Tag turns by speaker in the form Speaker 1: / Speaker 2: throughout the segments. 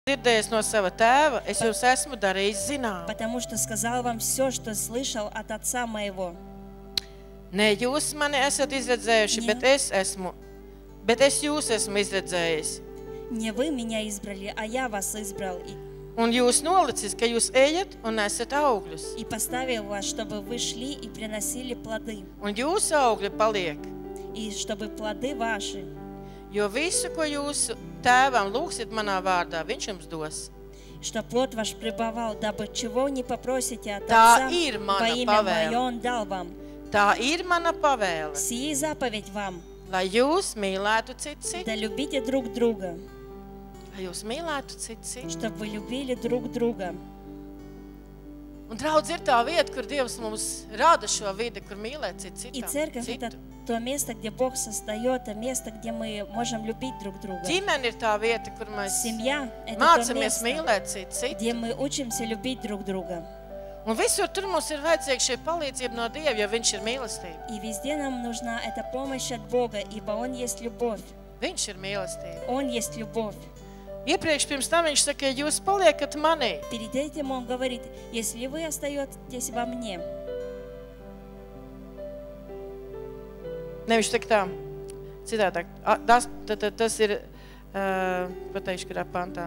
Speaker 1: dzirdējis no sava tēva, es jums esmu darījis zinām.
Speaker 2: Потому что сказал вам все, что слышал от Отца моего.
Speaker 1: Ne jūs mani esat izredzējuši, bet es jūs esmu izredzējis.
Speaker 2: Не вы меня избрали, а я вас избрал.
Speaker 1: Un jūs nolicis, ka jūs ejat un nesat augļus.
Speaker 2: И поставил вас, чтобы вы шли и приносили плоды.
Speaker 1: Un jūsu augļi paliek.
Speaker 2: И чтобы плоды ваши.
Speaker 1: Jo visu, ko jūsu tēvam lūgsiet manā vārdā, viņš jums dos.
Speaker 2: Что плод ваш пребывал, дабы чего не попросите от
Speaker 1: Tā
Speaker 2: Отца
Speaker 1: ir mana
Speaker 2: во имя
Speaker 1: pavēle.
Speaker 2: Мое, Он дал вам.
Speaker 1: Tā ir mana pavēle,
Speaker 2: Сия заповедь вам,
Speaker 1: lai jūs mīlētu citu,
Speaker 2: да любите друг друга,
Speaker 1: lai jūs mīlētu citu.
Speaker 2: чтобы вы любили друг друга.
Speaker 1: Un draudz ir tā vieta, kur Dievs mums rada šo vidi, kur mīlēt citu.
Speaker 2: И церковь – это то место, где Бог создает, то место, где мы можем любить друг друга.
Speaker 1: Ģimene ir tā vieta, kur mēs
Speaker 2: Семья – это то
Speaker 1: mācamies
Speaker 2: место,
Speaker 1: mīlēt citu.
Speaker 2: где мы учимся любить друг друга.
Speaker 1: Un visur tur mums ir vajadzīga šī palīdzība no Dieva, jo viņš ir mīlestība.
Speaker 2: И везде нам нужна эта помощь от Бога, ибо Он есть любовь.
Speaker 1: Viņš ir mīlestība.
Speaker 2: Он есть любовь.
Speaker 1: Iepriekš pirms tam viņš saka, ja jūs paliekat manī,
Speaker 2: Перед этим Он говорит, если вы остаетесь во мне.
Speaker 1: nevis tak tā, citādāk. Tas ir, pateikšu, kurā pantā,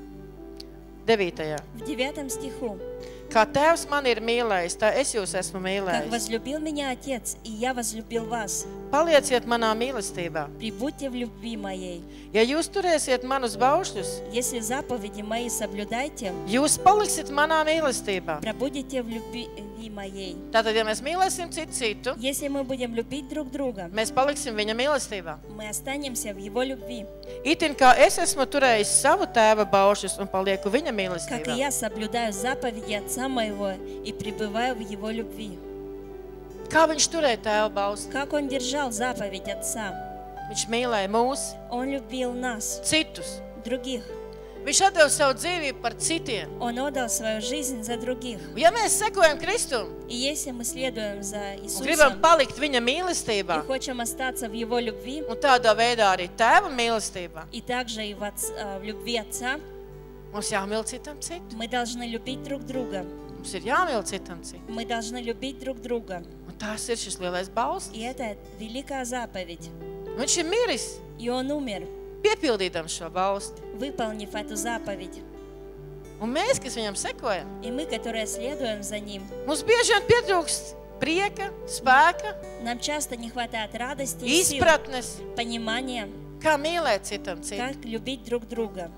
Speaker 1: 9.
Speaker 2: В 9 стиху.
Speaker 1: Kā Tēvs man ir mīlējis, tā es jūs esmu
Speaker 2: Как
Speaker 1: mīlējis.
Speaker 2: возлюбил меня Отец, и я возлюбил вас.
Speaker 1: Palieciet manā mīlestībā.
Speaker 2: Прибудьте в любви моей.
Speaker 1: Ja jūs turēsiet manus baušļus,
Speaker 2: Если заповеди мои соблюдайте,
Speaker 1: jūs paliksiet manā mīlestībā.
Speaker 2: пробудете в любви моей.
Speaker 1: Tātad, ja mēs mīlēsim citu,
Speaker 2: Если мы будем любить друг друга,
Speaker 1: mēs paliksim viņa mīlestībā.
Speaker 2: мы останемся в Его любви.
Speaker 1: Itin kā es esmu turējis savu tēva baušļus un palieku viņa
Speaker 2: Как и
Speaker 1: mīlestībā.
Speaker 2: я соблюдаю заповеди Отца моего и пребываю в Его любви.
Speaker 1: Kā viņš turēja tēva baušļus?
Speaker 2: Как Он держал заповедь Отца?
Speaker 1: Viņš mīlēja mūs,
Speaker 2: Он любил нас,
Speaker 1: citus.
Speaker 2: других.
Speaker 1: Viņš atdeva savu dzīvību par citiem.
Speaker 2: Он отдал свою жизнь за других.
Speaker 1: Ja mēs sekojam Kristum
Speaker 2: И если мы следуем за
Speaker 1: un gribam
Speaker 2: Иисусом
Speaker 1: palikt viņa
Speaker 2: и
Speaker 1: mīlestībā,
Speaker 2: хотим остаться в Его любви,
Speaker 1: un tādā veidā arī tēva mīlestībā,
Speaker 2: и также и в любви Отца,
Speaker 1: mums jāmīl citam citu.
Speaker 2: мы должны любить друг друга.
Speaker 1: Mums ir jāmīl citam citu.
Speaker 2: Мы должны любить друг друга.
Speaker 1: Un tās ir šis lielais balsts.
Speaker 2: И это великая заповедь.
Speaker 1: Viņš ir miris,
Speaker 2: И Он умер,
Speaker 1: piepildīdam šo balstu.
Speaker 2: выполнив эту заповедь.
Speaker 1: Un mēs, kas viņam sekojam,
Speaker 2: И мы, которые следуем за Ним,
Speaker 1: mums bieži vien pietrūkst prieka, spēka,
Speaker 2: нам часто не хватает радости и сил,
Speaker 1: izpratnes,
Speaker 2: понимания,
Speaker 1: kā mīlēt citam citu.
Speaker 2: как любить друг друга.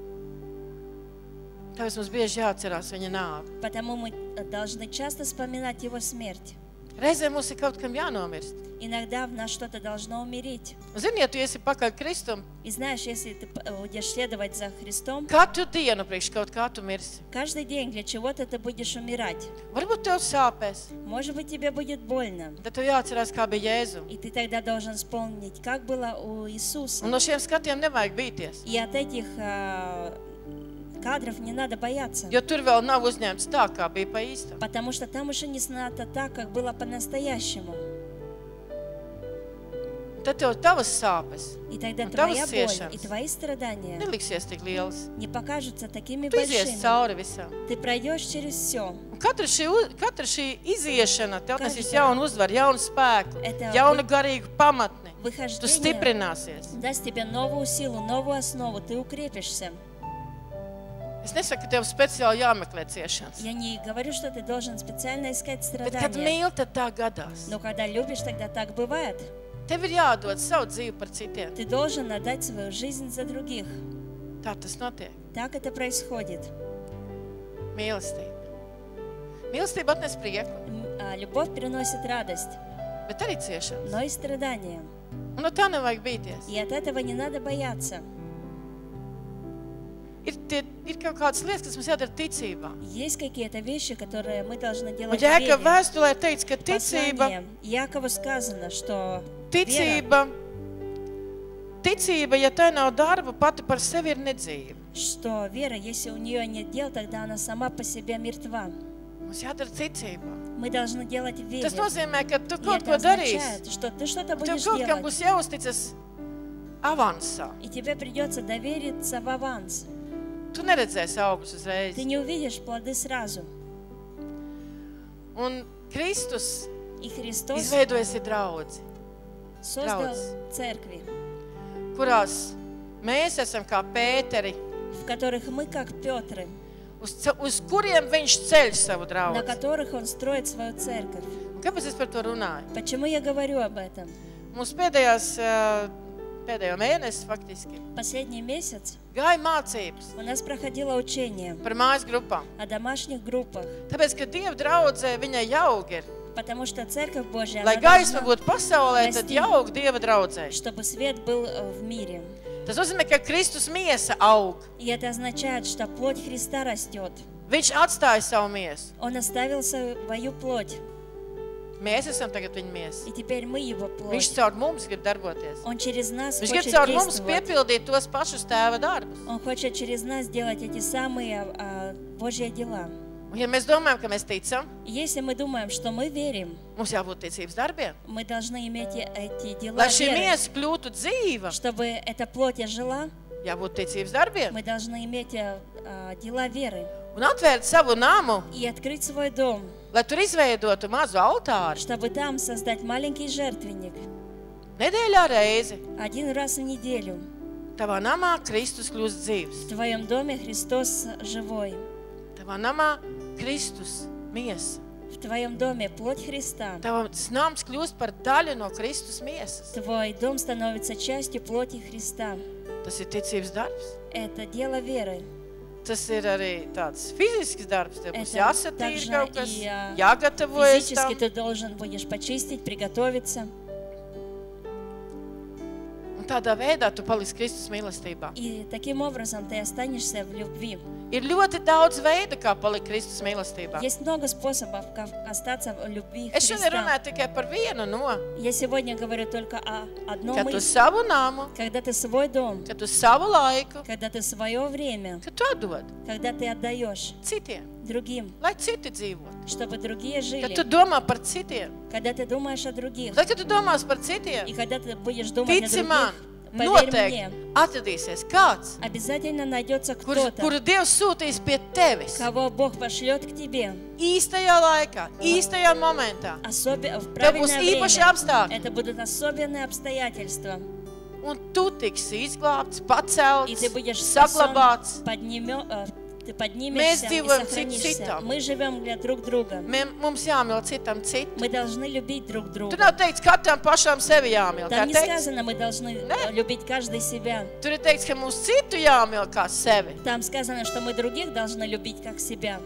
Speaker 1: Tāpēc mums bieži jāatcerās viņa nāvi.
Speaker 2: Потому мы должны часто вспоминать Его смерть.
Speaker 1: Reizēm mums ir kaut kam jānomirst.
Speaker 2: Иногда в нас что-то должно умереть.
Speaker 1: Zini, ja tu esi pakaļ Kristum,
Speaker 2: И знаешь, если ты будешь следовать за Христом,
Speaker 1: katru dienu priekš kaut kā tu mirsi.
Speaker 2: каждый день для чего-то ты будешь умирать.
Speaker 1: Varbūt tev sāpēs.
Speaker 2: Может быть, тебе будет больно.
Speaker 1: Tad tev jāatcerās, kā bija Jēzu.
Speaker 2: И ты тогда должен вспомнить, как было у Иисуса.
Speaker 1: Un no šiem skatiem nevajag bīties.
Speaker 2: И от этих кадров не надо бояться.
Speaker 1: Jo tur vēl nav uzņemts tā, kā bija pa īstam.
Speaker 2: Потому что там уже не снято так, как было по-настоящему.
Speaker 1: Tad tev tavas sāpes
Speaker 2: И тогда
Speaker 1: Un
Speaker 2: твоя
Speaker 1: tavas
Speaker 2: боль
Speaker 1: ciešanas
Speaker 2: и твои страдания
Speaker 1: neliksies tik lielas.
Speaker 2: не покажутся такими
Speaker 1: Tu izies
Speaker 2: большими.
Speaker 1: cauri visam.
Speaker 2: Ты пройдешь через все.
Speaker 1: Un katra šī iziešana tev nesīs
Speaker 2: Каждая-
Speaker 1: jaunu uzvaru, jaunu spēku,
Speaker 2: Это
Speaker 1: jaunu garīgu pamatni. Tu
Speaker 2: Выхождение
Speaker 1: stiprināsies.
Speaker 2: даст тебе новую силу, новую основу. Ты укрепишься.
Speaker 1: Es nesaku, ka tev speciāli jāmeklē ciešanas.
Speaker 2: Я не говорю, что ты должен специально искать
Speaker 1: Bet, kad
Speaker 2: страдания.
Speaker 1: mīl, tad tā gadās.
Speaker 2: Но когда любишь, тогда так бывает.
Speaker 1: Tev ir jādod savu dzīvi par citiem.
Speaker 2: Ты должен отдать свою жизнь за других.
Speaker 1: Tā tas notiek.
Speaker 2: Так это происходит.
Speaker 1: Mīlestība. Mīlestība atnes prieku,
Speaker 2: Любовь приносит радость,
Speaker 1: bet arī ciešanas.
Speaker 2: но и страдания.
Speaker 1: Un no tā nevajag bīties.
Speaker 2: И от этого не надо бояться.
Speaker 1: Ir kaut kādas lietas, kas mums jādara ticībā.
Speaker 2: Есть какие-то вещи, которые мы должны
Speaker 1: Un
Speaker 2: делать
Speaker 1: Jēkabs
Speaker 2: верой.
Speaker 1: vēstulē teica, ka ticība,
Speaker 2: Послание Якову сказано, что
Speaker 1: ticība, ja tai nav darba, pati par sevi ir nedzīva.
Speaker 2: вера, если у нее нет дел, тогда она сама по себе мертва.
Speaker 1: Mums jādara ticībā.
Speaker 2: Мы должны делать верой.
Speaker 1: Tas nozīmē, ka tu
Speaker 2: И
Speaker 1: kaut
Speaker 2: это
Speaker 1: ko darīsi.
Speaker 2: означает, что ты что-то
Speaker 1: Tev
Speaker 2: будешь
Speaker 1: kaut kam
Speaker 2: делать,
Speaker 1: būs jāuzticas avansā.
Speaker 2: и тебе придется довериться в аванс.
Speaker 1: tu neredzēsi augus uzreiz.
Speaker 2: ты не увидишь плоды сразу.
Speaker 1: Un Kristus
Speaker 2: И Христос
Speaker 1: izveidojusi draudzi,
Speaker 2: создал
Speaker 1: Draudz.
Speaker 2: церкви,
Speaker 1: kurās mēs esam kā Pēteri,
Speaker 2: в которых мы, как Петры,
Speaker 1: uz kuriem viņš ceļ savu
Speaker 2: на
Speaker 1: draudzi.
Speaker 2: которых Он строит свою церковь.
Speaker 1: Un kāpēc es par to runāju?
Speaker 2: Почему я говорю об этом?
Speaker 1: Mums pēdējo mēnesi faktiski
Speaker 2: Последний месяц
Speaker 1: gāja mācības
Speaker 2: у нас проходило учение
Speaker 1: par mājas grupām.
Speaker 2: о домашних группах,
Speaker 1: Tāpēc, ka Dieva draudzē viņai jaug ir.
Speaker 2: потому что Церковь Божья,
Speaker 1: Lai
Speaker 2: она
Speaker 1: gaisma
Speaker 2: должна,
Speaker 1: būtu pasaulē, tad jaug Dieva draudzē.
Speaker 2: чтобы свет был в мире.
Speaker 1: Tas nozīmē, ka Kristus miesa aug.
Speaker 2: И это означает, что плоть Христа растет.
Speaker 1: Viņš atstāja savu miesu.
Speaker 2: Он оставил свою плоть,
Speaker 1: Mēs esam tagad viņa miesa.
Speaker 2: и теперь мы Его
Speaker 1: Viņš
Speaker 2: плоть.
Speaker 1: caur mums grib darboties.
Speaker 2: Он через нас
Speaker 1: Viņš grib
Speaker 2: хочет
Speaker 1: caur mums
Speaker 2: действовать.
Speaker 1: piepildīt tos pašus tēva darbus.
Speaker 2: Он хочет через нас делать эти самые Божьи дела.
Speaker 1: Un ja mēs domājam, ka mēs ticam,
Speaker 2: И если мы думаем, что мы верим,
Speaker 1: mums jābūt ticības darbiem.
Speaker 2: мы должны иметь эти дела
Speaker 1: Lai šī
Speaker 2: веры.
Speaker 1: miesa kļūtu dzīva,
Speaker 2: Чтобы эта плоть ожила,
Speaker 1: jābūt ticības darbiem.
Speaker 2: мы должны иметь дела веры
Speaker 1: Un atvērt savu namu,
Speaker 2: и открыть свой дом,
Speaker 1: lai tur izveidotu mazu altāru.
Speaker 2: чтобы там создать маленький жертвенник
Speaker 1: Nedēļā reizi
Speaker 2: один раз в неделю.
Speaker 1: tavā namā Kristus kļūst dzīvs.
Speaker 2: В твоем доме Христос живой.
Speaker 1: Tavā namā Kristus miesa.
Speaker 2: В твоем доме плоть Христа.
Speaker 1: Tavs nams kļūst par daļu no Kristus miesas.
Speaker 2: Твой дом становится частью плоти Христа.
Speaker 1: Tas ir ticības darbs.
Speaker 2: Это дело веры.
Speaker 1: Tas ir arī tāds fizisks darbs. Tev būs
Speaker 2: Это
Speaker 1: jāsatīra
Speaker 2: также
Speaker 1: kaut kas,
Speaker 2: и,
Speaker 1: jāgatavojas
Speaker 2: Физически
Speaker 1: tam.
Speaker 2: ты должен будешь почистить, приготовиться.
Speaker 1: Un tādā veidā tu paliksi Kristus mīlestībā.
Speaker 2: И таким образом ты останешься в любви.
Speaker 1: Ir ļoti daudz veidu, kā palikt Kristus mīlestībā.
Speaker 2: Есть много способов, как остаться в любви
Speaker 1: Es šodien
Speaker 2: Христа.
Speaker 1: runāju tikai par vienu no.
Speaker 2: Я сегодня говорю только о одном
Speaker 1: Kad tu
Speaker 2: из.
Speaker 1: savu namu,
Speaker 2: Когда ты свой дом,
Speaker 1: kad tu savu laiku,
Speaker 2: когда ты свое время,
Speaker 1: kad tu atdod
Speaker 2: когда ты отдаешь
Speaker 1: citiem,
Speaker 2: другим,
Speaker 1: lai citi dzīvotu.
Speaker 2: чтобы другие
Speaker 1: Kad
Speaker 2: жили,
Speaker 1: tu domā par citiem,
Speaker 2: когда ты думаешь о других,
Speaker 1: tad, kad tu domās par
Speaker 2: и
Speaker 1: citiem,
Speaker 2: когда ты будешь думать о
Speaker 1: tici man,
Speaker 2: других, поверь
Speaker 1: noteikti
Speaker 2: мне,
Speaker 1: atradīsies kāds,
Speaker 2: обязательно найдется
Speaker 1: kuru
Speaker 2: кто-то,
Speaker 1: Dievs sūtīs pie tevis
Speaker 2: кого Бог пошлет к тебе
Speaker 1: īstajā laikā, īstajā momentā.
Speaker 2: в
Speaker 1: Tev būs
Speaker 2: правильное
Speaker 1: īpaši
Speaker 2: время.
Speaker 1: apstākļi,
Speaker 2: Это будут особенные обстоятельства.
Speaker 1: un tu tiksi izglābts, pacelts,
Speaker 2: И ты будешь
Speaker 1: saglabāts.
Speaker 2: ты поднимешься и
Speaker 1: dzīvojam cits
Speaker 2: сохранишься.
Speaker 1: citam.
Speaker 2: Мы живем для друг друга.
Speaker 1: Mums jāmīl citam citu.
Speaker 2: Мы должны любить друг
Speaker 1: Tur
Speaker 2: друга.
Speaker 1: nav teikts, katram pašam sevi jāmīl.
Speaker 2: Там
Speaker 1: Kā
Speaker 2: не
Speaker 1: teikts,
Speaker 2: сказано, мы должны любить каждый себя.
Speaker 1: tur ir teikts, ka mums citu jāmīl kā sevi.
Speaker 2: Там сказано, что мы других должны любить как себя.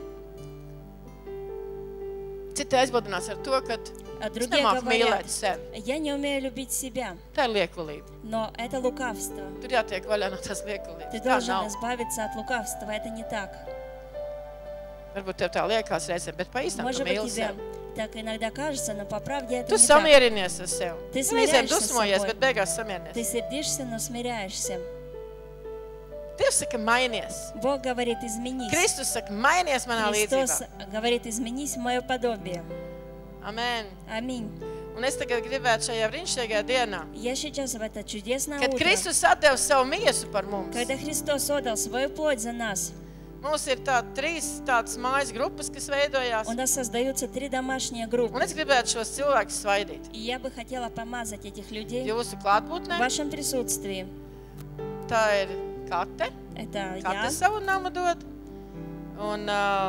Speaker 1: Citi aizbildinās ar to, ka
Speaker 2: А
Speaker 1: es
Speaker 2: другие
Speaker 1: nemāku
Speaker 2: говорят,
Speaker 1: mīlēt sevi.
Speaker 2: я не умею любить себя.
Speaker 1: Tā ir liekulība.
Speaker 2: Но это лукавство.
Speaker 1: Tur jātiek vaļā no tās
Speaker 2: Ты
Speaker 1: liekulības. Tā
Speaker 2: должен
Speaker 1: nav.
Speaker 2: избавиться от лукавства. Это не так.
Speaker 1: Varbūt tev tā liekas reizēm, bet pa īstam tu
Speaker 2: Может быть,
Speaker 1: mīli
Speaker 2: тебе
Speaker 1: sevi.
Speaker 2: так иногда кажется, но по правде это
Speaker 1: Tu
Speaker 2: не так.
Speaker 1: samierinies ar sevi.
Speaker 2: Ты
Speaker 1: Reizēm
Speaker 2: смиряешься с
Speaker 1: dusmojies,
Speaker 2: собой.
Speaker 1: bet beigās
Speaker 2: Ты
Speaker 1: samierinies.
Speaker 2: сердишься, но смиряешься.
Speaker 1: Dievs saka, mainies.
Speaker 2: Бог говорит, изменись.
Speaker 1: Kristus saka, mainies manā
Speaker 2: Христос
Speaker 1: līdzībā.
Speaker 2: говорит, изменись в мое подобие.
Speaker 1: Amen.
Speaker 2: Аминь.
Speaker 1: Un es tagad gribētu šajā brīnišķīgajā dienā,
Speaker 2: Я сейчас в это чудесное
Speaker 1: kad
Speaker 2: утро,
Speaker 1: Kristus atdeva savu miesu par mums.
Speaker 2: когда Христос отдал свою плоть за нас,
Speaker 1: Mums ir trīs tādas mājas grupas, kas veidojās.
Speaker 2: у нас создаются 3 домашние группы.
Speaker 1: Un es gribētu šos cilvēkus svaidīt.
Speaker 2: И я бы хотела помазать этих людей
Speaker 1: Jūsu
Speaker 2: в
Speaker 1: klātbūtnē.
Speaker 2: вашем присутствии.
Speaker 1: Tā ir Kate.
Speaker 2: Это
Speaker 1: Kate
Speaker 2: я,
Speaker 1: savu namu dod. Un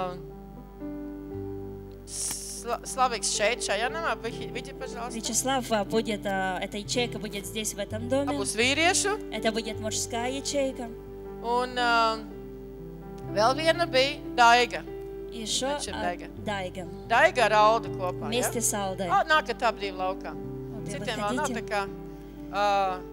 Speaker 1: Slaviks šeit, šajā namā. Vidi, pažālst.
Speaker 2: Вячеслав будет, эта ячейка будет здесь, в этом доме.
Speaker 1: Būs vīriešu.
Speaker 2: Это будет мужская ячейка.
Speaker 1: Un vēl viena bija Daiga.
Speaker 2: И еще
Speaker 1: Значит, Дайга.
Speaker 2: Дайга.
Speaker 1: Daiga ar Aldu kopā.
Speaker 2: Вместе
Speaker 1: Ja?
Speaker 2: с Алдой.
Speaker 1: Nākat abi laukā.
Speaker 2: Обе
Speaker 1: Citiem vēl nav tā
Speaker 2: выходите.
Speaker 1: kā.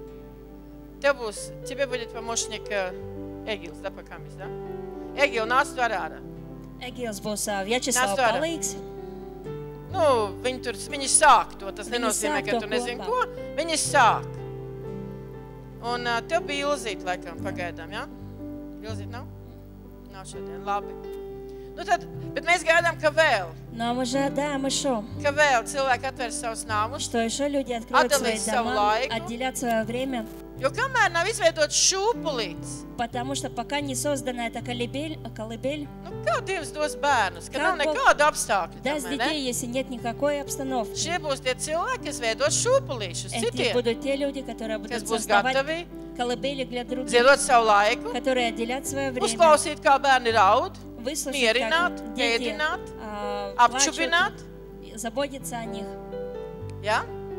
Speaker 1: Тебе будет помощник Egils, да, пока mēs, да? Egil, nāc tu ārā.
Speaker 2: Egils būs Vjačeslava
Speaker 1: Nāc tu ārā.
Speaker 2: palīgs.
Speaker 1: Nu, viņi sāk to, tas
Speaker 2: Viņi
Speaker 1: nenozīmē,
Speaker 2: sāk
Speaker 1: ka
Speaker 2: to
Speaker 1: tu nezini
Speaker 2: kopā.
Speaker 1: ko. Viņi sāk. Un tev bija Ilzīt, laikam, pagaidām, ja? Ilzīt nav? Nav šodien, labi. Nu tad, bet mēs gaidām, ka vēl
Speaker 2: Но мы же ожидаем еще,
Speaker 1: cilvēki atver savus namus,
Speaker 2: что еще люди откроют свои
Speaker 1: Отдали свою
Speaker 2: дома,
Speaker 1: лайку.
Speaker 2: отделят свое время,
Speaker 1: Jo kamēr nav izveidots šūpulīts,
Speaker 2: Потому что пока не создана эта колыбель,
Speaker 1: nu, kā Dievs dos bērnus, ka nav
Speaker 2: Kā Bog
Speaker 1: nekāda apstākļa tam,
Speaker 2: даст
Speaker 1: vai ne?
Speaker 2: детей, если нет никакой обстановки.
Speaker 1: Šie būs tie cilvēki, kas veidos šūpulīšus
Speaker 2: Эти
Speaker 1: citiem,
Speaker 2: будут те люди, которые
Speaker 1: kas
Speaker 2: будут
Speaker 1: būs
Speaker 2: создавать
Speaker 1: gatavi
Speaker 2: колыбели для других,
Speaker 1: ziedot savu laiku,
Speaker 2: которые отделят свое время,
Speaker 1: uzklausīt, kā bērni raud,
Speaker 2: выслушать,
Speaker 1: mierināt,
Speaker 2: как дети
Speaker 1: ēdināt,
Speaker 2: плачут,
Speaker 1: apčupināt.
Speaker 2: заботиться о них.
Speaker 1: Ja?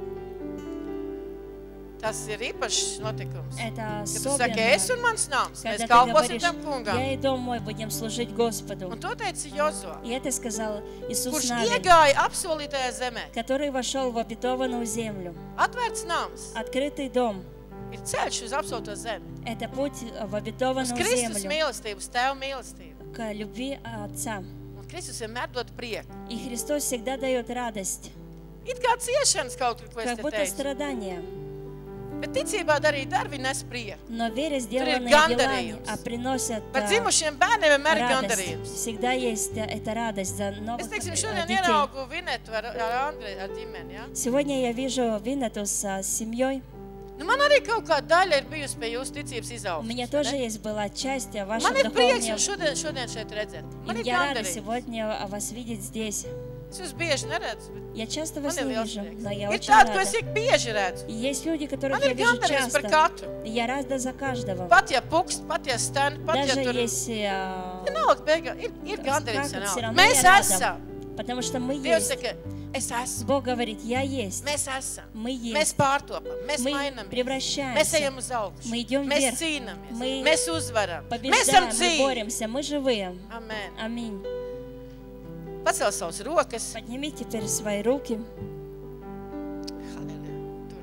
Speaker 1: Tas ir īpašs notikums.
Speaker 2: Это
Speaker 1: Kad tu saki, es
Speaker 2: особенно,
Speaker 1: un mans nams, mēs
Speaker 2: когда ты
Speaker 1: kalposim
Speaker 2: говоришь,
Speaker 1: tam kungam.
Speaker 2: я и дом мой будем служить Господу.
Speaker 1: Un to teica Jozo,
Speaker 2: И это сказал Иисус
Speaker 1: kurš
Speaker 2: Навин,
Speaker 1: iegāja apsolītajā zemē.
Speaker 2: который вошел в обетованную землю.
Speaker 1: Atvērts nams
Speaker 2: Открытый дом
Speaker 1: ir ceļš uz apsolīto zemi.
Speaker 2: – это путь в
Speaker 1: Uz
Speaker 2: обетованную
Speaker 1: Kristus
Speaker 2: землю,
Speaker 1: mīlestību, uz Tēva mīlestību.
Speaker 2: к любви Отца.
Speaker 1: Un Kristus vienmēr dod prieku.
Speaker 2: И Христос всегда дает радость,
Speaker 1: It kā ciešanas kaut kur, ko es
Speaker 2: как
Speaker 1: te
Speaker 2: будто
Speaker 1: teicu.
Speaker 2: страдания.
Speaker 1: Bet ticībā darīt darbi nes prieku.
Speaker 2: Но вере сделанные
Speaker 1: gandarījums.
Speaker 2: дела приносят
Speaker 1: Par dzimušiem bērniem vienmēr ir
Speaker 2: радость.
Speaker 1: gandarījums.
Speaker 2: Всегда есть эта радость за
Speaker 1: Es
Speaker 2: новых
Speaker 1: teiksim, šodien
Speaker 2: детей.
Speaker 1: ieraugu Vinetu ar Andreju, ar ģimeni, ja?
Speaker 2: Сегодня я вижу Винету с семьей.
Speaker 1: Nu, man arī kaut kāda daļa ir bijusi pie jūsu ticības
Speaker 2: У
Speaker 1: izaugsmes.
Speaker 2: меня тоже есть была часть вашего
Speaker 1: Man ir prieks
Speaker 2: духовного.
Speaker 1: jūs šodien šeit redzēt. Man
Speaker 2: И
Speaker 1: ir
Speaker 2: я рада
Speaker 1: gandarījums.
Speaker 2: сегодня вас видеть здесь.
Speaker 1: Es jūs bieži neredzu, bet
Speaker 2: Я часто
Speaker 1: man
Speaker 2: вас
Speaker 1: ir
Speaker 2: не
Speaker 1: liels
Speaker 2: вижу,
Speaker 1: prieks.
Speaker 2: но я
Speaker 1: Ir
Speaker 2: очень
Speaker 1: tādi, ko es
Speaker 2: рада.
Speaker 1: ik bieži redzu.
Speaker 2: И есть люди, которых
Speaker 1: Man
Speaker 2: я
Speaker 1: ir
Speaker 2: вижу
Speaker 1: gandarījums par
Speaker 2: часто.
Speaker 1: katru.
Speaker 2: И я рада за каждого.
Speaker 1: Pat ja pukst, pat ja sten, pat ja
Speaker 2: Даже
Speaker 1: tur...
Speaker 2: если
Speaker 1: Vienalga, beigā, ir gandarījums
Speaker 2: все
Speaker 1: vienalga.
Speaker 2: равно
Speaker 1: Mēs
Speaker 2: я
Speaker 1: esam.
Speaker 2: рада. Потому что мы
Speaker 1: Dievs
Speaker 2: есть.
Speaker 1: saka, es esmu.
Speaker 2: Бог говорит, я есть.
Speaker 1: Mēs esam.
Speaker 2: Мы
Speaker 1: Mēs
Speaker 2: есть.
Speaker 1: pārtopam, mēs
Speaker 2: Мы
Speaker 1: mainamies. Mēs
Speaker 2: превращаемся.
Speaker 1: ejam uz augšu.
Speaker 2: Мы идем
Speaker 1: Mēs
Speaker 2: вверх.
Speaker 1: cīnāmies.
Speaker 2: Мы
Speaker 1: Mēs uzvaram. Mēs
Speaker 2: Побеждаем,
Speaker 1: esam
Speaker 2: мы
Speaker 1: dzīvi.
Speaker 2: боремся, мы живые.
Speaker 1: Amen.
Speaker 2: Аминь.
Speaker 1: Pacel savas rokas.
Speaker 2: Поднимите теперь свои руки.
Speaker 1: Halleluja. Tur.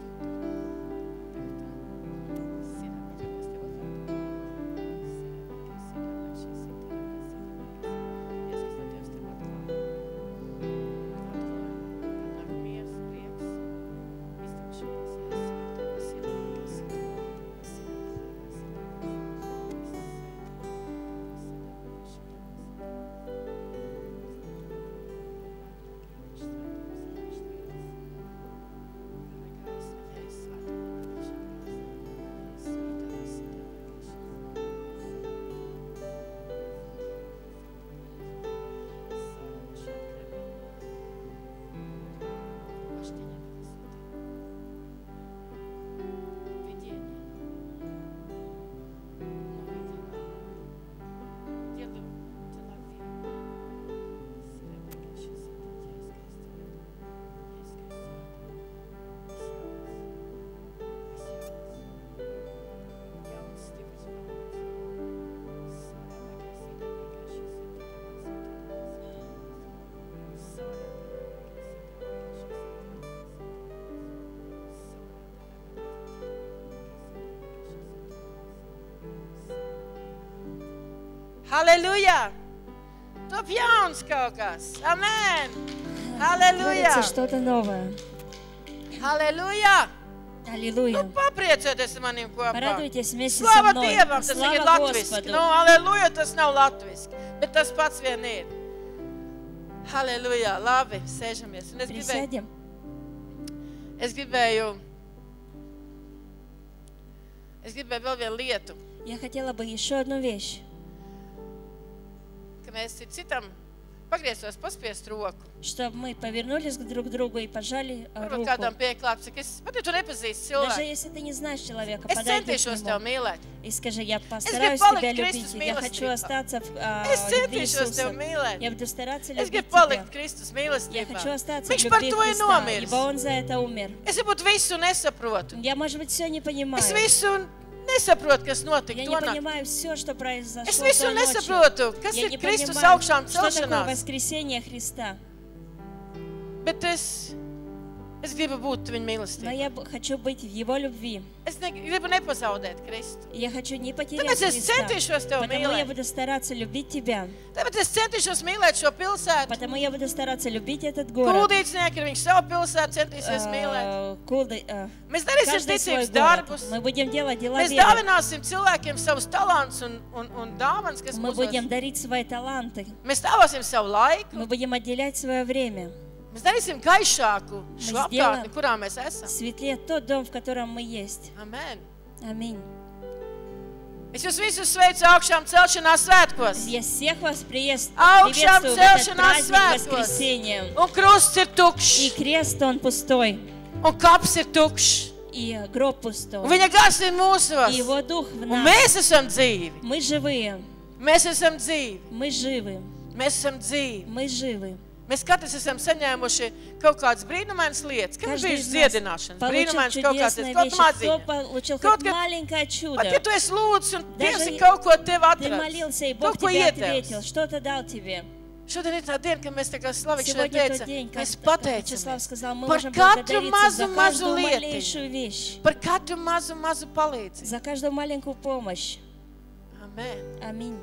Speaker 1: Halleluja! Top jauns kaut kas. Amen! Halleluja!
Speaker 2: Творится что-то новое.
Speaker 1: Halleluja! Nu,
Speaker 2: Аллилуйя.
Speaker 1: papriecieties ar maniem kopā.
Speaker 2: Порадуйтесь вместе со
Speaker 1: Slava
Speaker 2: мной.
Speaker 1: Dievam, tas ir
Speaker 2: Слава
Speaker 1: latviski.
Speaker 2: Господу.
Speaker 1: Nu, halleluja, tas nav latviski, bet tas pats vien ir. Halleluja, labi, sēžamies. Un
Speaker 2: Присядем.
Speaker 1: es gribēju vēl vienu lietu,
Speaker 2: Я хотела бы еще одну вещь.
Speaker 1: ka mēs citam pagrieztos paspiest roku.
Speaker 2: Чтобы мы повернулись друг к другу и пожали
Speaker 1: Varbūt
Speaker 2: руку.
Speaker 1: kādam pieklāpt, cik es, pat ja tu nepazīsti
Speaker 2: Даже
Speaker 1: cilvēku,
Speaker 2: если ты не знаешь человека,
Speaker 1: es
Speaker 2: подойди к
Speaker 1: centīšos tev
Speaker 2: нему
Speaker 1: mīlēt.
Speaker 2: и скажи, я постараюсь
Speaker 1: palikt
Speaker 2: тебя
Speaker 1: Kristus
Speaker 2: любить. Я хочу
Speaker 1: mīlestībā.
Speaker 2: остаться в
Speaker 1: Es
Speaker 2: любви
Speaker 1: centīšos
Speaker 2: Иисуса.
Speaker 1: tev mīlēt.
Speaker 2: Я буду стараться
Speaker 1: Es
Speaker 2: любить
Speaker 1: gribu
Speaker 2: тебя.
Speaker 1: palikt Kristus
Speaker 2: Я
Speaker 1: mīlestībā.
Speaker 2: хочу остаться в
Speaker 1: Viņš par
Speaker 2: любви
Speaker 1: to ir
Speaker 2: Христа,
Speaker 1: nomiris.
Speaker 2: ибо Он за это умер.
Speaker 1: Es varbūt visu nesaprotu.
Speaker 2: Я, может быть, все не понимаю.
Speaker 1: Es visu nesaprotu, kas notika
Speaker 2: Я
Speaker 1: to
Speaker 2: не
Speaker 1: nakti.
Speaker 2: понимаю все, что произошло
Speaker 1: Es visu
Speaker 2: той ночью.
Speaker 1: nesaprotu, kas
Speaker 2: Я
Speaker 1: ir
Speaker 2: не
Speaker 1: Kristus
Speaker 2: понимаю,
Speaker 1: augšām
Speaker 2: что такое
Speaker 1: celšanās.
Speaker 2: воскресение Христа.
Speaker 1: Bet es gribu būt viņa
Speaker 2: Но
Speaker 1: mīlestībā.
Speaker 2: я хочу быть в Его любви.
Speaker 1: Es gribu nepazaudēt Kristu.
Speaker 2: Я хочу не потерять
Speaker 1: Tāpēc es
Speaker 2: Христа.
Speaker 1: centīšos tev
Speaker 2: Потому я
Speaker 1: mīlēt.
Speaker 2: буду стараться любить тебя.
Speaker 1: Tāpēc es centīšos mīlēt šo pilsētu.
Speaker 2: Потому я буду стараться любить этот город.
Speaker 1: Kuldīdznieki ar viņu savu pilsētu centīsies mīlēt. Mēs darīsim
Speaker 2: Каждый свой
Speaker 1: ticības
Speaker 2: город.
Speaker 1: darbus.
Speaker 2: Мы будем делать дела
Speaker 1: Mēs
Speaker 2: веры.
Speaker 1: dāvināsim cilvēkiem savus talantus un dāvanas, kas
Speaker 2: Мы
Speaker 1: mūsos.
Speaker 2: будем дарить свои таланты.
Speaker 1: Mēs dāvāsim savu laiku.
Speaker 2: Мы будем отделять свое время.
Speaker 1: Mēs darīsim gaišāku šo
Speaker 2: Mēs сделаем
Speaker 1: apkārtni, kurā mēs esam.
Speaker 2: Светлее тот дом, в котором мы есть.
Speaker 1: Amen.
Speaker 2: Аминь.
Speaker 1: Es jūs visus sveicu augšām celšanās svētkos.
Speaker 2: Я всех вас
Speaker 1: Augšām
Speaker 2: приветствую в этот
Speaker 1: celšanās
Speaker 2: праздник
Speaker 1: svētkos.
Speaker 2: воскресения.
Speaker 1: Un krusts ir
Speaker 2: И
Speaker 1: tukšs.
Speaker 2: крест, он пустой,
Speaker 1: Un kaps ir tukšs.
Speaker 2: и гроб
Speaker 1: Un
Speaker 2: пустой,
Speaker 1: viņa gars ir
Speaker 2: и
Speaker 1: mūsos.
Speaker 2: его дух в
Speaker 1: Un
Speaker 2: нас.
Speaker 1: mēs esam dzīvi.
Speaker 2: Мы живые,
Speaker 1: Mēs esam dzīvi.
Speaker 2: мы живы,
Speaker 1: Mēs esam dzīvi.
Speaker 2: мы живы.
Speaker 1: Mēs katrs esam saņēmuši kaut kādas brīnumainas lietas. Kam
Speaker 2: Каждый
Speaker 1: bija
Speaker 2: из нас
Speaker 1: dziedināšanas?
Speaker 2: получил
Speaker 1: Brīnumainas kaut kādas
Speaker 2: чудесные
Speaker 1: lietas.
Speaker 2: вещи.
Speaker 1: Kaut
Speaker 2: Кто
Speaker 1: maziņa.
Speaker 2: получил
Speaker 1: Kaut
Speaker 2: хоть
Speaker 1: kad-
Speaker 2: маленькое
Speaker 1: Pat
Speaker 2: чудо.
Speaker 1: ja tu esi lūdzu un Dievs
Speaker 2: Даже
Speaker 1: ir kaut ko tev
Speaker 2: Ты
Speaker 1: atradis.
Speaker 2: молился, и
Speaker 1: Kaut
Speaker 2: Бог
Speaker 1: ko
Speaker 2: тебе
Speaker 1: iedevis.
Speaker 2: ответил, что-то дал тебе.
Speaker 1: Šodien ir tā diena, kad mēs tā kā Slaviks šodien
Speaker 2: Сегодня
Speaker 1: teica,
Speaker 2: тот день,
Speaker 1: mēs
Speaker 2: как Вячеслав
Speaker 1: pateicamies
Speaker 2: сказал, мы
Speaker 1: par
Speaker 2: можем
Speaker 1: katru
Speaker 2: благодариться за
Speaker 1: mazu
Speaker 2: каждую
Speaker 1: lietiņu,
Speaker 2: малейшую вещь,
Speaker 1: par katru mazu palīdzību.
Speaker 2: за каждую маленькую помощь.
Speaker 1: Amen.
Speaker 2: Аминь.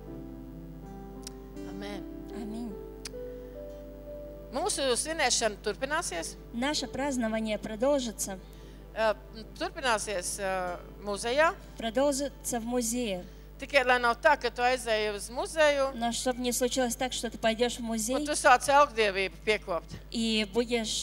Speaker 1: Amen.
Speaker 2: Аминь.
Speaker 1: Mūsu svinēšana turpināsies.
Speaker 2: Наше празднование продолжится.
Speaker 1: Turpināsies muzejā.
Speaker 2: Продолжится в музее.
Speaker 1: Tikai, lai nav tā, ka tu aizēji uz muzeju
Speaker 2: Но чтобы не случилось так, что ты пойдешь в
Speaker 1: un
Speaker 2: музей
Speaker 1: tu sāc elgdievību piekopt.
Speaker 2: и будешь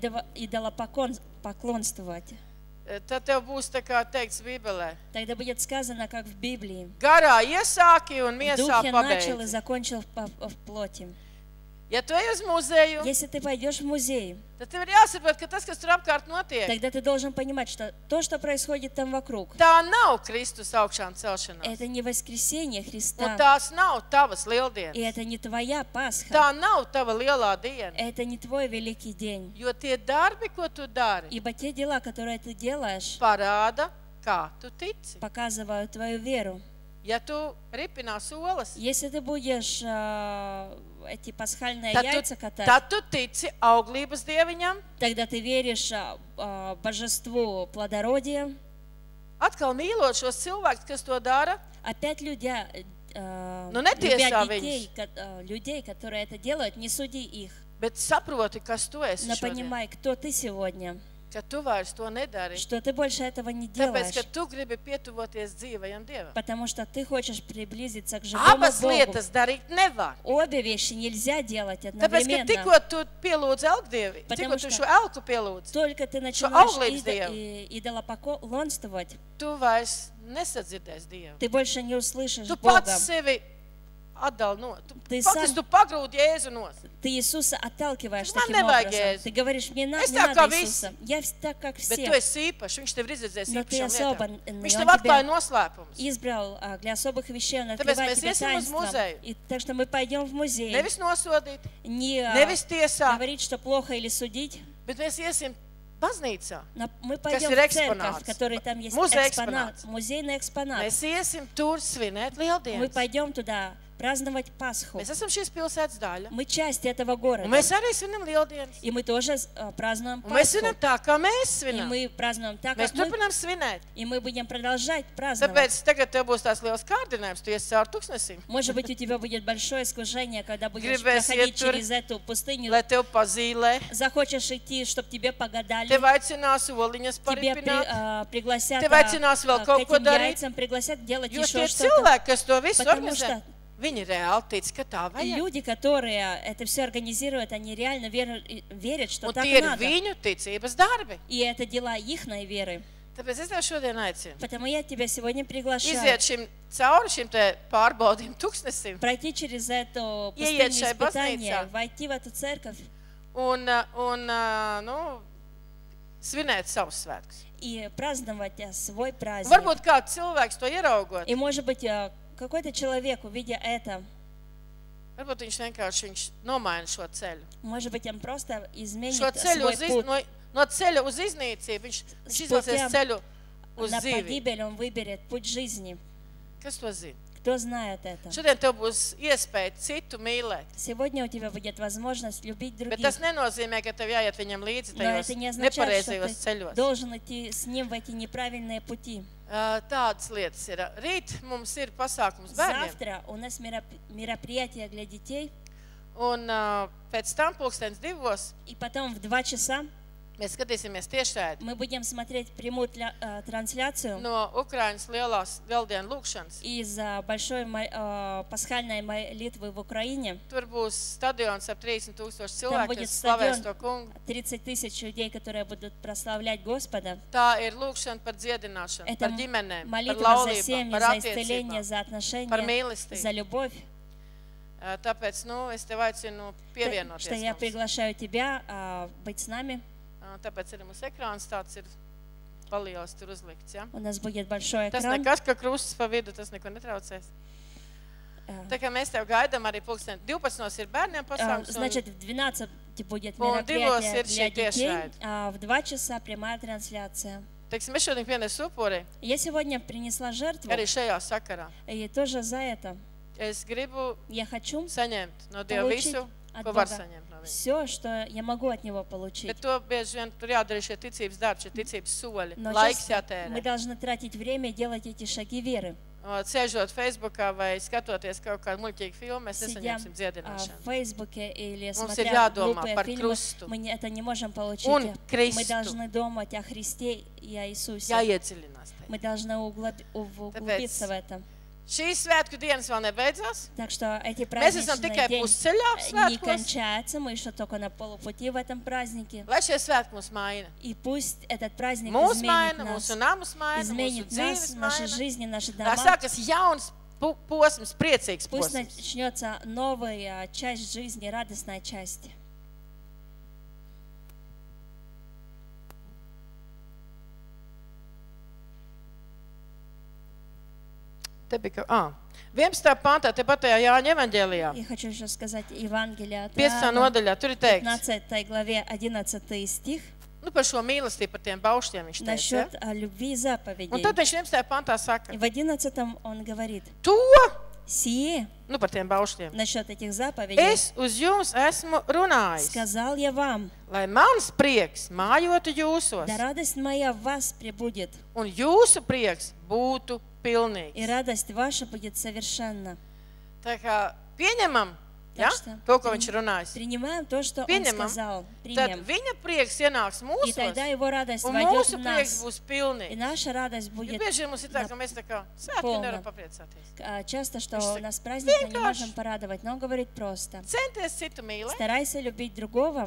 Speaker 2: идолопоклонствовать.
Speaker 1: Tad tev būs tā kā teikts Bībelē.
Speaker 2: Тогда будет сказано, как в Библии.
Speaker 1: Garā iesāki un
Speaker 2: В
Speaker 1: miesā
Speaker 2: духе начал и
Speaker 1: pabeidzi.
Speaker 2: закончил в плоти.
Speaker 1: Ja tu ej uz muzeju,
Speaker 2: Если ты пойдешь в музей,
Speaker 1: tad tev ir jāsaprot, ka tas, kas tur apkārt notiek,
Speaker 2: тогда ты должен понимать, что то, что происходит там вокруг,
Speaker 1: tā nav Kristus augšām celšanās.
Speaker 2: это не воскресение
Speaker 1: Un
Speaker 2: Христа,
Speaker 1: tās nav tavas
Speaker 2: и
Speaker 1: lieldienas.
Speaker 2: это не твоя Пасха,
Speaker 1: Tā nav tava lielā diena.
Speaker 2: это не твой великий день.
Speaker 1: Jo tie darbi, ko tu dari,
Speaker 2: Ибо те дела, которые ты делаешь,
Speaker 1: parāda, kā tu tici.
Speaker 2: показывают твою веру.
Speaker 1: Ja tu ripinās olas,
Speaker 2: Если ты будешь эти пасхальные
Speaker 1: tad
Speaker 2: яйца катать,
Speaker 1: tad tu tici auglības dieviņam.
Speaker 2: тогда ты веришь божеству плодородия.
Speaker 1: Atkal mīlot šos cilvēkus, kas to dara,
Speaker 2: Опять любя
Speaker 1: netiesā
Speaker 2: людей, которые это делают, не суди их,
Speaker 1: bet saproti, kas tu esi
Speaker 2: но
Speaker 1: šodien.
Speaker 2: понимай, кто ты сегодня,
Speaker 1: Ka tu vairs to nedari.
Speaker 2: что ты больше этого не
Speaker 1: Tāpēc,
Speaker 2: делаешь,
Speaker 1: ka tu gribi pietuvoties dzīvajam Dievam.
Speaker 2: потому что ты хочешь приблизиться к живому
Speaker 1: Abas
Speaker 2: Богу.
Speaker 1: lietas darīt nevar.
Speaker 2: Обе вещи нельзя делать
Speaker 1: Tāpēc, ka
Speaker 2: одновременно.
Speaker 1: tikko tu pielūdz elgdievi,
Speaker 2: Потому
Speaker 1: tikko tu
Speaker 2: что
Speaker 1: šo elku pielūdz,
Speaker 2: Только ты начинаешь
Speaker 1: auglības Dievu.
Speaker 2: идолопоклонствовать,
Speaker 1: tu vairs nesadzirdēsi Dievu.
Speaker 2: ты больше не услышишь
Speaker 1: Tu
Speaker 2: Бога.
Speaker 1: pats sevi atdal no.
Speaker 2: Ты
Speaker 1: Faktiski
Speaker 2: сам-
Speaker 1: tu pagrūdi Jēzu nos.
Speaker 2: Ты Иисуса отталкиваешь
Speaker 1: Man
Speaker 2: таким
Speaker 1: nevajag
Speaker 2: образом.
Speaker 1: Jēzu.
Speaker 2: Ты говоришь, мне
Speaker 1: Es
Speaker 2: не
Speaker 1: tā kā
Speaker 2: надо Иисуса. Я так, как
Speaker 1: Bet tu
Speaker 2: все.
Speaker 1: esi īpašs, viņš tev ir izredzējis
Speaker 2: Но ты
Speaker 1: īpašām
Speaker 2: особенный,
Speaker 1: lietām. Viņš
Speaker 2: он
Speaker 1: tev atklāja
Speaker 2: тебя
Speaker 1: noslēpumus.
Speaker 2: избрал для особых вещей, он
Speaker 1: Tāpēc
Speaker 2: открывает
Speaker 1: mēs
Speaker 2: тебе
Speaker 1: iesim uz
Speaker 2: таинства.
Speaker 1: muzeju.
Speaker 2: И так что мы пойдем в музей.
Speaker 1: Nevis nosodīt,
Speaker 2: Не
Speaker 1: nevis tiesā,
Speaker 2: говорить, что плохо или судить,
Speaker 1: bet mēs iesim baznīcā.
Speaker 2: но мы пойдем
Speaker 1: ir
Speaker 2: в церковь,
Speaker 1: экспонат.
Speaker 2: в которой там есть
Speaker 1: Музей
Speaker 2: экспонат,
Speaker 1: экспонат.
Speaker 2: музейный экспонат.
Speaker 1: Mēs iesim tur svinēt
Speaker 2: Мы
Speaker 1: lieldienas.
Speaker 2: пойдем туда праздновать Пасху.
Speaker 1: Mēs esam šīs pilsētas daļa.
Speaker 2: Мы часть этого города.
Speaker 1: Un mēs arī svinam lieldienas.
Speaker 2: И мы тоже празднуем
Speaker 1: Un mēs
Speaker 2: Пасху.
Speaker 1: svinam tā, kā mēs
Speaker 2: И
Speaker 1: svinam.
Speaker 2: мы празднуем так,
Speaker 1: Mēs
Speaker 2: как мы.
Speaker 1: turpinām svinēt.
Speaker 2: И мы будем продолжать праздновать.
Speaker 1: Tāpēc tagad tev būs tās liels kārdinājums, tu iesi cauri tūkstnesim.
Speaker 2: Может быть, у тебя будет большое искушение, когда будешь
Speaker 1: Gribēs
Speaker 2: проходить
Speaker 1: iet tur,
Speaker 2: через эту пустыню.
Speaker 1: lai tev pazīlē.
Speaker 2: Захочешь идти, чтобы тебе погадали.
Speaker 1: Tev aicinās oliņas
Speaker 2: Тебе
Speaker 1: paripināt.
Speaker 2: пригласят
Speaker 1: Tev aicinās vēl
Speaker 2: к
Speaker 1: kaut ko
Speaker 2: этим
Speaker 1: darīt.
Speaker 2: яйцам, пригласят делать
Speaker 1: Jo
Speaker 2: еще
Speaker 1: tie
Speaker 2: что-то.
Speaker 1: cilvēki, kas to visu
Speaker 2: Потому
Speaker 1: organizē,
Speaker 2: что
Speaker 1: viņi reāli tic, ka tā vajag.
Speaker 2: люди, которые это все организируют, они реально верят, что
Speaker 1: Un
Speaker 2: так
Speaker 1: tie ir
Speaker 2: надо.
Speaker 1: viņu ticības darbi.
Speaker 2: И это дела их веры.
Speaker 1: Tāpēc es tev šodien aicinu.
Speaker 2: Потому я тебя сегодня приглашаю
Speaker 1: Iziet cauri šim te pārbaudījuma tūkstnesim
Speaker 2: пройти через эту
Speaker 1: Ieiet
Speaker 2: пустыню
Speaker 1: šai
Speaker 2: испытания,
Speaker 1: baznīcā.
Speaker 2: войти в эту церковь
Speaker 1: un nu, svinēt savus svētkus.
Speaker 2: и праздновать свой
Speaker 1: Un
Speaker 2: праздник.
Speaker 1: varbūt kāds cilvēks to ieraugot,
Speaker 2: И, может быть, какой-то человек, увидя это,
Speaker 1: varbūt viņš nomaina šo ceļu.
Speaker 2: может быть, он просто изменит
Speaker 1: Šo ceļu
Speaker 2: свой путь.
Speaker 1: no ceļa uz iznīcību, viņš
Speaker 2: S
Speaker 1: izvēlēsies
Speaker 2: putiem
Speaker 1: ceļu uz
Speaker 2: На
Speaker 1: dzīvi.
Speaker 2: погибель он выберет путь жизни.
Speaker 1: Kas to zina?
Speaker 2: Кто знает это?
Speaker 1: Šodien tev būs iespēja citu mīlēt.
Speaker 2: Сегодня у тебя будет возможность любить
Speaker 1: Bet
Speaker 2: других.
Speaker 1: tas nenozīmē, ka tev jāiet viņam līdzi
Speaker 2: Но
Speaker 1: tajos
Speaker 2: это не означает, что
Speaker 1: nepareizajos
Speaker 2: ты
Speaker 1: ceļos.
Speaker 2: должен идти с ним в эти неправильные пути.
Speaker 1: Tādas lietas ir. Rīt mums ir pasākums bērniem.
Speaker 2: Завтра у нас мероприятие для детей,
Speaker 1: Un pēc tam pulkstens 2
Speaker 2: и потом в 2 часа
Speaker 1: Mēs skatīsimies tiešraidi
Speaker 2: Мы будем смотреть прямую трансляцию
Speaker 1: no Ukrainas lielās Lieldienu lūkšanas.
Speaker 2: из большой пасхальной молитвы в Украине.
Speaker 1: Tur būs stadions ap 30 000
Speaker 2: Там
Speaker 1: cilvēku,
Speaker 2: будет
Speaker 1: kas slavēs
Speaker 2: стадион
Speaker 1: to kungu.
Speaker 2: 30 тысяч людей, которые будут прославлять Господа.
Speaker 1: Tā ir lūkšana par dziedināšanu,
Speaker 2: Это
Speaker 1: par ģimenēm, par
Speaker 2: молитва за
Speaker 1: laulībām,
Speaker 2: семьи,
Speaker 1: par
Speaker 2: за исцеление,
Speaker 1: attiecībām,
Speaker 2: за
Speaker 1: par
Speaker 2: отношения,
Speaker 1: mīlestību.
Speaker 2: за любовь.
Speaker 1: Tāpēc, es tev aicinu
Speaker 2: Что
Speaker 1: pievienoties
Speaker 2: я
Speaker 1: mums.
Speaker 2: приглашаю тебя быть с нами.
Speaker 1: Tāpēc arī mūsu ekrāns tāds ir paliels tur uzlikts, ja?
Speaker 2: У нас будет большой
Speaker 1: Tas
Speaker 2: экран.
Speaker 1: nekas, ka krusts pa vidu, tas neko netraucēs. Tā kā mēs tev gaidām arī pulksten 12 ir bērniem pasākums.
Speaker 2: Значит, в 12 будет
Speaker 1: Un divos
Speaker 2: мероприятие
Speaker 1: ir
Speaker 2: для
Speaker 1: šī
Speaker 2: детей,
Speaker 1: tiešraide.
Speaker 2: а в 2 часа прямая трансляция.
Speaker 1: Teiksim, es šodien pienesu upuri
Speaker 2: Я сегодня принесла жертву,
Speaker 1: arī šajā sakarā.
Speaker 2: и тоже за это
Speaker 1: Es gribu
Speaker 2: я хочу
Speaker 1: saņemt no Dieva
Speaker 2: получить
Speaker 1: visu,
Speaker 2: от
Speaker 1: ko var
Speaker 2: Бога
Speaker 1: saņemt no viņa.
Speaker 2: все, что я могу от Него получить.
Speaker 1: Bet to bieži vien tur jādara šie ticības darbi, šie ticības soļi.
Speaker 2: Но
Speaker 1: Laiks
Speaker 2: часто мы
Speaker 1: jātērē.
Speaker 2: должны тратить время и делать эти шаги веры.
Speaker 1: Sēžot Facebookā vai skatoties kaut kādu muļķīgu filmu, mēs
Speaker 2: Сидя
Speaker 1: nesaņemsim
Speaker 2: в
Speaker 1: dziedināšanu.
Speaker 2: Фейсбуке или
Speaker 1: Mums ir
Speaker 2: смотря
Speaker 1: jādomā
Speaker 2: глупые
Speaker 1: par
Speaker 2: фильмы,
Speaker 1: krustu
Speaker 2: мы это не можем получить.
Speaker 1: un
Speaker 2: Мы
Speaker 1: Kristu.
Speaker 2: должны думать о Христе и о Иисусе.
Speaker 1: Jāiedziļinās tajā.
Speaker 2: Мы должны углубиться в это.
Speaker 1: Šīs svētku dienas vēl nebeidzās.
Speaker 2: Так что эти
Speaker 1: Mēs esam
Speaker 2: праздничные
Speaker 1: tikai
Speaker 2: дни
Speaker 1: pusceļā
Speaker 2: не
Speaker 1: svētkos.
Speaker 2: кончаются, мы еще только на полупути в этом празднике.
Speaker 1: Lai šie svētki mūs maina.
Speaker 2: И пусть этот праздник
Speaker 1: Mūs
Speaker 2: изменит
Speaker 1: maina,
Speaker 2: нас,
Speaker 1: mūsu namus maina, mūsu
Speaker 2: изменит нас,
Speaker 1: dzīves
Speaker 2: наши
Speaker 1: maina.
Speaker 2: жизни, наши
Speaker 1: Lai
Speaker 2: дома.
Speaker 1: sākas jauns posms, priecīgs
Speaker 2: Пусть
Speaker 1: posms.
Speaker 2: начнется новая часть жизни, радостная часть.
Speaker 1: Te bija, 11. pantā, tepat tajā Jāņa evaņģēlijā,
Speaker 2: Я хочу еще сказать Евангелие от
Speaker 1: 15.
Speaker 2: Иоанна,
Speaker 1: nodaļā, tur ir teikts,
Speaker 2: 15 главе, 11 стих,
Speaker 1: par šo mīlestību, par tiem baušļiem viņš teica.
Speaker 2: насчет
Speaker 1: Ja?
Speaker 2: любви и
Speaker 1: Un
Speaker 2: заповедей.
Speaker 1: tad viņš 11. pantā saka,
Speaker 2: И в 11 он говорит,
Speaker 1: to,
Speaker 2: сие,
Speaker 1: par tiem baušļiem,
Speaker 2: насчет этих заповедей,
Speaker 1: es uz jums esmu runājis,
Speaker 2: сказал я вам,
Speaker 1: lai mans prieks mājotu jūsos,
Speaker 2: да радость моя в вас пребудет,
Speaker 1: un jūsu prieks būtu
Speaker 2: и
Speaker 1: pilnīgs.
Speaker 2: радость ваша будет совершенна.
Speaker 1: Tā kā pieņemam, ja,
Speaker 2: Так что
Speaker 1: to, ko viņš ir runājis,
Speaker 2: принимаем то, что он
Speaker 1: Pieņemam.
Speaker 2: сказал,
Speaker 1: tad
Speaker 2: примем.
Speaker 1: viņa prieks ienāks
Speaker 2: И тогда
Speaker 1: mūsos,
Speaker 2: его радость
Speaker 1: un
Speaker 2: войдет
Speaker 1: mūsu
Speaker 2: в
Speaker 1: prieks
Speaker 2: нас,
Speaker 1: būs
Speaker 2: и
Speaker 1: pilnīgs.
Speaker 2: наша радость
Speaker 1: Jo
Speaker 2: будет
Speaker 1: bieži vien mums ir tā, ka mēs tā kā svētki
Speaker 2: Полно.
Speaker 1: nevaram papriecāties.
Speaker 2: часто, что
Speaker 1: Viņš
Speaker 2: у
Speaker 1: saka,
Speaker 2: нас праздник, мы не
Speaker 1: vienkārši.
Speaker 2: можем порадовать. Но он говорит просто,
Speaker 1: Centies citu mīlēt,
Speaker 2: старайся любить другого,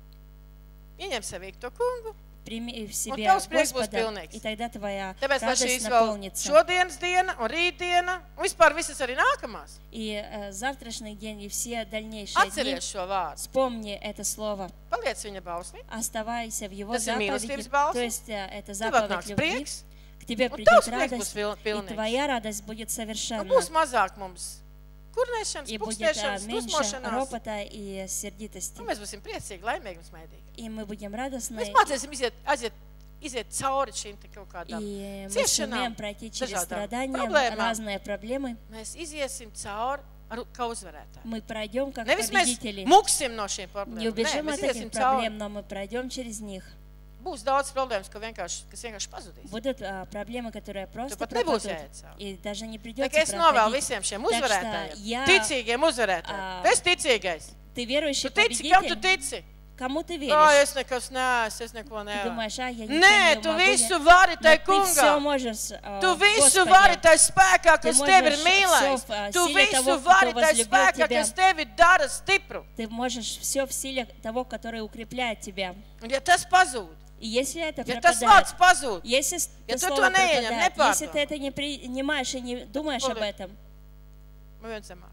Speaker 1: ieņem sevī to kungu.
Speaker 2: прими в себе
Speaker 1: tavs prieks būs
Speaker 2: Господа,
Speaker 1: pilnīgs.
Speaker 2: и тогда твоя
Speaker 1: Tāpēc, lai
Speaker 2: радость
Speaker 1: šīs vēl
Speaker 2: наполнится.
Speaker 1: šodienas diena un rītdiena, un vispār visas arī nākamās,
Speaker 2: И завтрашний день, и все дальнейшие дни,
Speaker 1: atceries šo vārdu.
Speaker 2: вспомни это слово.
Speaker 1: Paliec viņa bauslī.
Speaker 2: Оставайся в его
Speaker 1: Tas ir mīlestības
Speaker 2: заповеди,
Speaker 1: balss.
Speaker 2: то есть это
Speaker 1: Tev
Speaker 2: заповедь
Speaker 1: atnāks
Speaker 2: любви.
Speaker 1: prieks,
Speaker 2: К тебе
Speaker 1: un
Speaker 2: придет
Speaker 1: tavs prieks būs
Speaker 2: радость, и
Speaker 1: pilnīgs.
Speaker 2: твоя радость будет
Speaker 1: Un
Speaker 2: совершенна.
Speaker 1: būs mazāk mums kurnēšanas,
Speaker 2: И будет
Speaker 1: pukstēšanas,
Speaker 2: меньше
Speaker 1: dusmošanās.
Speaker 2: ропота и сердитости.
Speaker 1: Un mēs būsim priecīgi, laimīgi un smaidīgi.
Speaker 2: И мы будем радостны,
Speaker 1: Mēs mācīsim iziet cauri šīm te kaut kādām
Speaker 2: и мы
Speaker 1: ciešanām,
Speaker 2: сумеем пройти через
Speaker 1: dažādām
Speaker 2: страдания,
Speaker 1: problēmām.
Speaker 2: разные проблемы.
Speaker 1: Mēs iziesim cauri kā uzvarētāji.
Speaker 2: Мы пройдем как
Speaker 1: Nevis mēs
Speaker 2: победители.
Speaker 1: muksim no šīm
Speaker 2: Не
Speaker 1: problēmām. Nē,
Speaker 2: убежим
Speaker 1: mēs
Speaker 2: от
Speaker 1: iziesim
Speaker 2: этих
Speaker 1: cauri.
Speaker 2: проблем, но мы пройдем через них.
Speaker 1: Būs daudz problēmas, kas vienkārši pazudīs.
Speaker 2: Будут проблемы, которые просто
Speaker 1: pat nebūs
Speaker 2: пропадут.
Speaker 1: jāiet cauri.
Speaker 2: И даже не
Speaker 1: Tā
Speaker 2: придется
Speaker 1: kā es novēlu
Speaker 2: проходить.
Speaker 1: visiem šiem
Speaker 2: Так что
Speaker 1: uzvarētājiem,
Speaker 2: я,
Speaker 1: ticīgiem uzvarētājiem. Tu esi ticīgais.
Speaker 2: Ты верующий
Speaker 1: Tu tici, kam tu
Speaker 2: победитель.
Speaker 1: tici?
Speaker 2: Кому ты
Speaker 1: O,
Speaker 2: веришь?
Speaker 1: es nekas neesmu, es neko
Speaker 2: Ты
Speaker 1: nevaru.
Speaker 2: думаешь, я ничего
Speaker 1: Nē,
Speaker 2: не
Speaker 1: tu
Speaker 2: могу.
Speaker 1: visu vari
Speaker 2: Но
Speaker 1: tai
Speaker 2: ты все
Speaker 1: kungā.
Speaker 2: можешь,
Speaker 1: Tu visu
Speaker 2: Господи.
Speaker 1: vari tai spēkā, kas
Speaker 2: Tu
Speaker 1: tevi ir
Speaker 2: можешь
Speaker 1: mīlējis.
Speaker 2: всё в
Speaker 1: Tu
Speaker 2: силе
Speaker 1: visu
Speaker 2: того,
Speaker 1: vari
Speaker 2: кто
Speaker 1: tai
Speaker 2: возлюбил
Speaker 1: spēkā,
Speaker 2: тебя.
Speaker 1: kas tevi dara stipru.
Speaker 2: Ты можешь все в силе того, который укрепляет тебя.
Speaker 1: Un ja tas pazūd,
Speaker 2: И если это
Speaker 1: ja tas
Speaker 2: пропадает,
Speaker 1: vārds pazūd,
Speaker 2: если
Speaker 1: Ja
Speaker 2: это
Speaker 1: tu
Speaker 2: слово
Speaker 1: to neieņem,
Speaker 2: пропадает,
Speaker 1: nepārdomā.
Speaker 2: если ты это не принимаешь и не думаешь об
Speaker 1: Paldies.
Speaker 2: этом,
Speaker 1: man viens zemāk.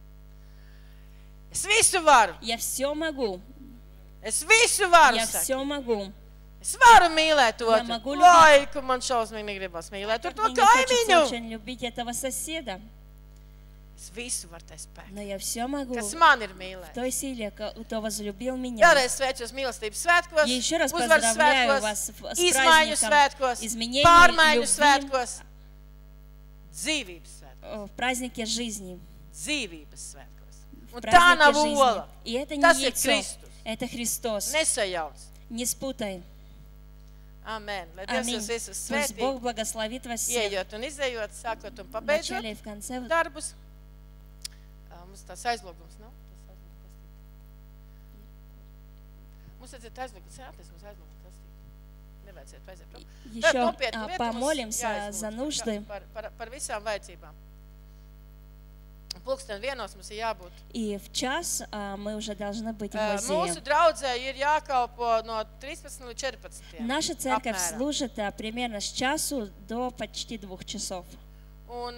Speaker 1: Es visu varu,
Speaker 2: я все могу,
Speaker 1: es visu varu,
Speaker 2: я
Speaker 1: saka.
Speaker 2: все могу.
Speaker 1: Es varu mīlēt
Speaker 2: Ja
Speaker 1: otru.
Speaker 2: могу
Speaker 1: Vai, ka man šausmīgi negribas mīlēt tur to
Speaker 2: Мне не хочется
Speaker 1: kaimiņu.
Speaker 2: очень любить этого соседа,
Speaker 1: Es visu varu tai spēku,
Speaker 2: но я все могу
Speaker 1: kas man ir
Speaker 2: в
Speaker 1: mīlēt.
Speaker 2: той силе, кто возлюбил меня.
Speaker 1: Vēlreiz sveicos mīlestības svētkos,
Speaker 2: Я еще раз
Speaker 1: uzvaras
Speaker 2: поздравляю
Speaker 1: svētkos,
Speaker 2: вас с
Speaker 1: izmaiņu
Speaker 2: праздником
Speaker 1: svētkos,
Speaker 2: изменений,
Speaker 1: pārmaiņu
Speaker 2: любви,
Speaker 1: svētkos, dzīvības svētkos.
Speaker 2: в празднике жизни,
Speaker 1: Dzīvības svētkos.
Speaker 2: в
Speaker 1: Un tā nav
Speaker 2: празднике жизни.
Speaker 1: ola.
Speaker 2: И это
Speaker 1: Tas
Speaker 2: не
Speaker 1: ir
Speaker 2: яйцо,
Speaker 1: Kristus.
Speaker 2: это Христос.
Speaker 1: Nesajauc.
Speaker 2: Не спутай.
Speaker 1: Amen. Lai Dievs
Speaker 2: Аминь.
Speaker 1: jūs visus
Speaker 2: Пусть Бог
Speaker 1: svētī,
Speaker 2: благословит вас всех
Speaker 1: ieejot un izējot, sākot un
Speaker 2: в
Speaker 1: pabeidzot
Speaker 2: начале и в конце.
Speaker 1: darbus. Mums tās aizlūgums nav? Mums vajadzētu aizlūgt, sēties, mums aizlūgt kastīti. Nevajadzētu aiziet prom.
Speaker 2: Еще помолимся за нужды.
Speaker 1: Par visām vajadzībām. Pulksten vienos mums ir jābūt.
Speaker 2: И в час мы уже должны быть в
Speaker 1: Mūsu
Speaker 2: музее.
Speaker 1: draudzē ir jākalpo no 13 līdz 14.
Speaker 2: Наша церковь
Speaker 1: apmēram.
Speaker 2: служит примерно с часу до почти 2 часов.
Speaker 1: Un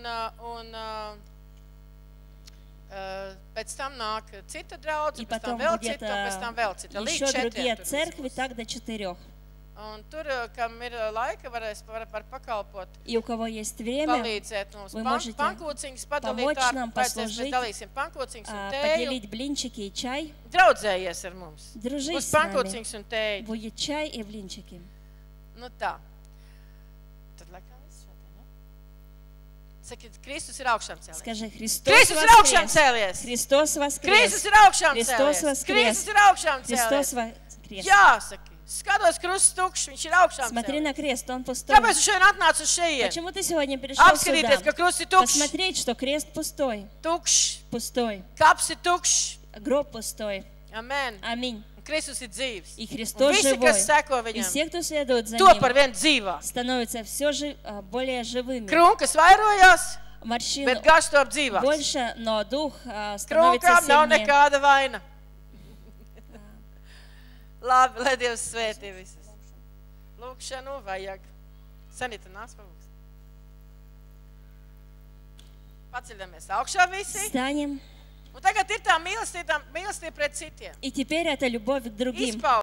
Speaker 1: pēc tam nāk cita draudze,
Speaker 2: И
Speaker 1: pēc tam
Speaker 2: потом
Speaker 1: vēl
Speaker 2: будет
Speaker 1: cita, un pēc tam vēl cita.
Speaker 2: еще
Speaker 1: Līdz 4
Speaker 2: другие
Speaker 1: tur
Speaker 2: церкви,
Speaker 1: viss būs.
Speaker 2: так до 4.
Speaker 1: Un tur, kam ir laika, var pakalpot,
Speaker 2: И у кого есть время,
Speaker 1: palīdzēt mums.
Speaker 2: Вы можете
Speaker 1: Pankūciņas padalīt
Speaker 2: помочь нам
Speaker 1: pēc mēs
Speaker 2: послужить,
Speaker 1: dalīsim pankūciņas un tēju.
Speaker 2: поделить блинчики и чай.
Speaker 1: Draudzējies ar mums.
Speaker 2: Дружись
Speaker 1: Būs
Speaker 2: с нами.
Speaker 1: pankūciņas un tēju.
Speaker 2: Будет чай и блинчики.
Speaker 1: Nu tā. Tad laikam viss šodien, ne? Saki, Kristus ir augšām cēlies.
Speaker 2: Скажи, Христос
Speaker 1: Kristus ir augšām
Speaker 2: воскрес!
Speaker 1: cēlies.
Speaker 2: Христос воскрес!
Speaker 1: Kristus ir augšām
Speaker 2: Христос
Speaker 1: cēlies.
Speaker 2: воскрес!
Speaker 1: Kristus ir augšām
Speaker 2: Христос
Speaker 1: cēlies.
Speaker 2: воскрес!
Speaker 1: Jā, saki. Skatos, krusts tukšs, viņš ir augšām
Speaker 2: Смотри
Speaker 1: cēlies.
Speaker 2: на крест, он пустой.
Speaker 1: Kāpēc tu šodien atnāc uz šejienu?
Speaker 2: Почему ты сегодня пришел
Speaker 1: Apskatīties, ka
Speaker 2: сюда?
Speaker 1: krusts ir tukšs.
Speaker 2: Посмотреть, что крест пустой.
Speaker 1: Tukšs.
Speaker 2: Пустой.
Speaker 1: Kaps ir tukšs.
Speaker 2: Гроб пустой.
Speaker 1: Amen.
Speaker 2: Аминь.
Speaker 1: Un Kristus ir dzīvs.
Speaker 2: И
Speaker 1: Un
Speaker 2: Христос
Speaker 1: visi,
Speaker 2: живой.
Speaker 1: kas seko
Speaker 2: И
Speaker 1: viņam,
Speaker 2: все, кто следует за
Speaker 1: to par
Speaker 2: ним,
Speaker 1: vien dzīvā.
Speaker 2: становятся все более живыми.
Speaker 1: Krunkas vairojās,
Speaker 2: Морщин
Speaker 1: bet garš top dzīvās.
Speaker 2: больше, но дух становится
Speaker 1: Krunkām nav
Speaker 2: сильнее.
Speaker 1: nekāda vaina. Labi, lai Dievs svētī visus. Lūkšanu vajag. Sanita, nāc palūks. Paceļamies augšā visi.
Speaker 2: Встанем.
Speaker 1: Un tagad ir tā mīlestība pret citiem.
Speaker 2: И теперь это любовь к другим.
Speaker 1: Izpaud